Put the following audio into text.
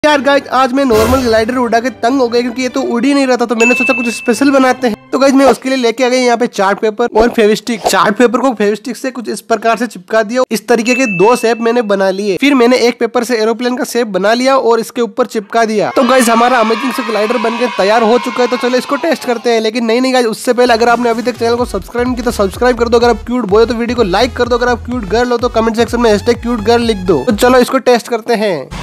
यार गाइज आज मैं नॉर्मल ग्लाइडर उड़ा के तंग हो गया क्योंकि ये तो उड़ ही नहीं रहा था, तो मैंने सोचा कुछ स्पेशल बनाते हैं। तो गाइज मैं उसके लिए लेके आ गई यहाँ पे चार्ट पेपर और फेविस्टिक। चार्ट पेपर को फेविस्टिक से कुछ इस प्रकार से चिपका दिया। इस तरीके के दो शेप मैंने बना लिए। फिर मैंने एक पेपर से एरोप्लेन का शेप बना लिया और इसके ऊपर चिपका दिया। तो गाइज हमारा अमेजिंग से ग्लाइडर बनके तैयार हो चुका है। तो चलो इसको टेस्ट करते हैं। लेकिन नहीं गाइज, उससे पहले अगर आपने अभी तक चैनल को सब्सक्राइब नहीं किया तो सब्सक्राइब कर दो। अगर आप क्यूट बॉय हो तो वीडियो को लाइक कर दो। अगर आप क्यूट गर्ल हो तो कमेंट सेक्शन में #क्यूट गर्ल लिख दो। तो चलो इसको टेस्ट करते हैं।